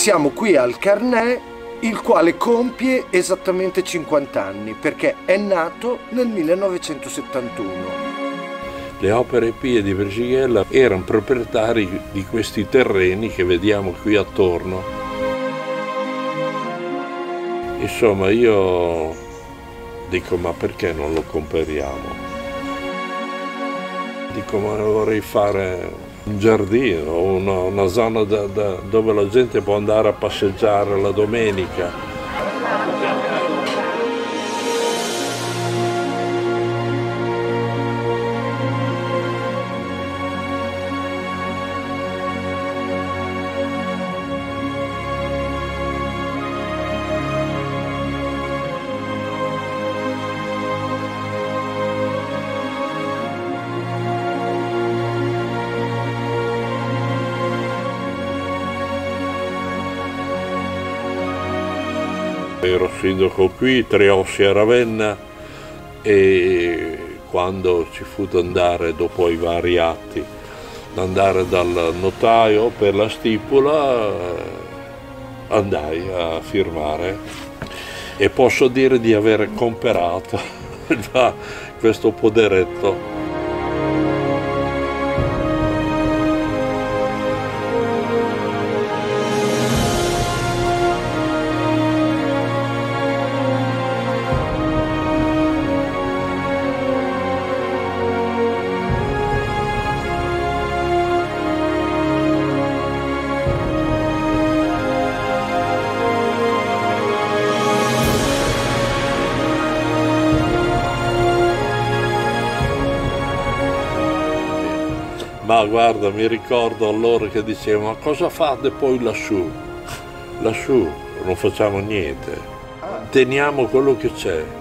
Siamo qui al Carnè, il quale compie esattamente 50 anni, perché è nato nel 1971. Le Opere Pie di Brisighella erano proprietari di questi terreni che vediamo qui attorno. Insomma, io dico, ma perché non lo compriamo? Dico, ma vorrei fare un giardino, una zona dove la gente può andare a passeggiare la domenica. Ero sindaco qui, Triossi a Ravenna, e quando ci fu da andare, dopo i vari atti, da andare dal notaio per la stipula, andai a firmare e posso dire di aver comprato questo poderetto. Ma guarda, mi ricordo allora che dicevo, ma cosa fate poi lassù? Lassù non facciamo niente, teniamo quello che c'è.